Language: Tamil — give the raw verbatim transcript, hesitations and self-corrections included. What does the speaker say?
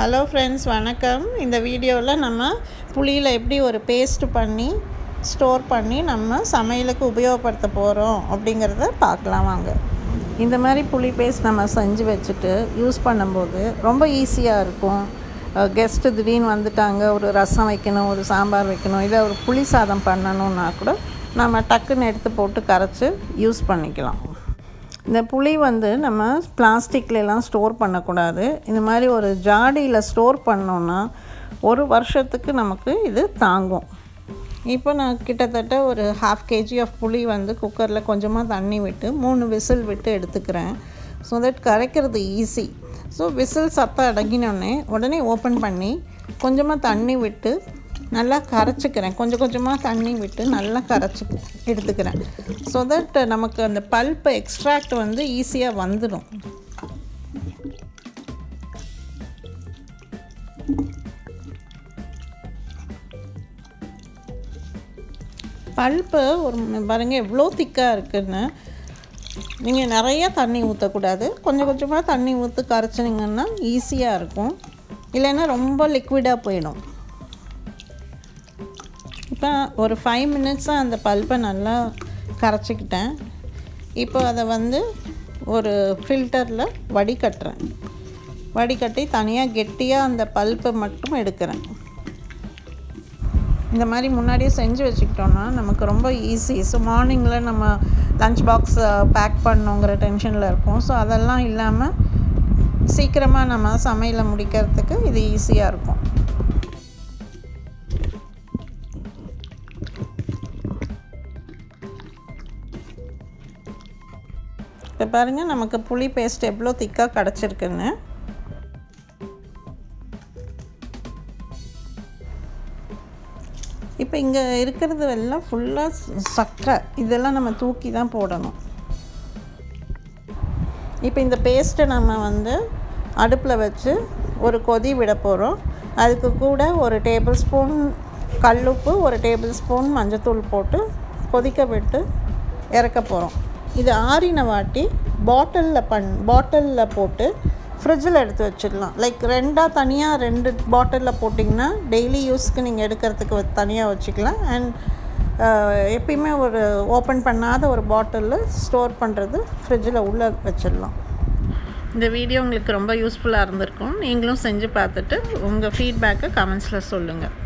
ஹலோ ஃப்ரெண்ட்ஸ், வணக்கம். இந்த வீடியோவில் நம்ம புளியில் எப்படி ஒரு பேஸ்ட் பண்ணி ஸ்டோர் பண்ணி நம்ம சமையலுக்கு உபயோகப்படுத்த போகிறோம் அப்படிங்கிறத பார்க்கலாம் வாங்க. இந்த மாதிரி புளி பேஸ்ட் நம்ம செஞ்சு வச்சுட்டு யூஸ் பண்ணும்போது ரொம்ப ஈஸியாக இருக்கும். கெஸ்ட்டு திடீர்னு வந்துட்டாங்க, ஒரு ரசம் வைக்கணும், ஒரு சாம்பார் வைக்கணும், இல்லை ஒரு புளி சாதம் பண்ணணுன்னா கூட நம்ம டக்குன்னு எடுத்து போட்டு கரைச்சி யூஸ் பண்ணிக்கலாம். இந்த புளி வந்து நம்ம பிளாஸ்டிக்லாம் ஸ்டோர் பண்ணக்கூடாது. இந்த மாதிரி ஒரு ஜாடியில் ஸ்டோர் பண்ணோன்னா ஒரு வருஷத்துக்கு நமக்கு இது தாங்கும். இப்போ நான் கிட்டத்தட்ட ஒரு ஹாஃப் கேஜி ஆஃப் புளி வந்து குக்கரில் கொஞ்சமாக தண்ணி விட்டு மூணு விசில் விட்டு எடுத்துக்கிறேன். ஸோ தட் கரைக்கிறது ஈஸி. ஸோ விசில் சத்தம் அடங்கினோடனே உடனே ஓப்பன் பண்ணி கொஞ்சமாக தண்ணி விட்டு நல்லா கரைச்சிக்கிறேன். கொஞ்சம் கொஞ்சமாக தண்ணி விட்டு நல்லா கரைச்சி எடுத்துக்கிறேன். ஸோ தட் நமக்கு அந்த பல்ப் எக்ஸ்ட்ராக்ட் வந்து ஈஸியாக வந்துடும். பல்ப்பு ஒரு பாருங்கள் எவ்வளோ திக்காக இருக்குதுன்னு. நீங்கள் நிறையா தண்ணி ஊற்றக்கூடாது, கொஞ்சம் கொஞ்சமாக தண்ணி ஊற்றி கரைச்சினிங்கன்னா ஈஸியாக இருக்கும். இல்லைன்னா ரொம்ப லிக்விடாக போயிடும். இப்போ ஒரு ஃபைவ் மினிட்ஸாக அந்த பல்ப்பை நல்லா கரைச்சிக்கிட்டேன். இப்போ அதை வந்து ஒரு ஃபில்டரில் வடிகட்டுறேன். வடிகட்டி தனியாக கெட்டியாக அந்த பல்ப்பை மட்டும் எடுக்கிறேன். இந்த மாதிரி முன்னாடியே செஞ்சு வச்சுக்கிட்டோன்னா நமக்கு ரொம்ப ஈஸி. ஸோ மார்னிங்கில் நம்ம லஞ்ச் பாக்ஸ் பேக் பண்ணணுங்கிற டென்ஷனில் இருக்கும். ஸோ அதெல்லாம் இல்லாமல் சீக்கிரமாக நம்ம சமையலை முடிக்கிறதுக்கு இது ஈஸியாக இருக்கும். இப்போ பாருங்கள் நமக்கு புளி பேஸ்ட் எவ்வளோ திக்காக கிடச்சிருக்குன்னு. இப்போ இங்கே இருக்கிறது எல்லாம் ஃபுல்லாக சக்கரை, இதெல்லாம் நம்ம தூக்கி தான் போடணும். இப்போ இந்த பேஸ்ட்டை நம்ம வந்து அடுப்பில் வச்சு ஒரு கொதி விட போகிறோம். அதுக்கு கூட ஒரு டேபிள் ஸ்பூன் கல்லுப்பு, ஒரு டேபிள் ஸ்பூன் மஞ்சத்தூள் போட்டு கொதிக்க விட்டு இறக்க போகிறோம். இது ஆறின வாட்டி பாட்டிலில் பண் பாட்டிலில் போட்டு ஃப்ரிட்ஜில் எடுத்து வச்சிடலாம். லைக் ரெண்டாக தனியாக ரெண்டு பாட்டிலில் போட்டிங்கன்னா டெய்லி யூஸ்க்கு நீங்கள் எடுக்கிறதுக்கு தனியாக வச்சுக்கலாம். அண்ட் எப்பயுமே ஒரு ஓப்பன் பண்ணாத ஒரு பாட்டிலில் ஸ்டோர் பண்ணுறது ஃப்ரிட்ஜில் உள்ளே வச்சிடலாம். இந்த வீடியோ உங்களுக்கு ரொம்ப யூஸ்ஃபுல்லாக இருந்திருக்கும். நீங்களும் செஞ்சு பார்த்துட்டு உங்கள் ஃபீட்பேக்கை கமெண்ட்ஸில் சொல்லுங்கள்.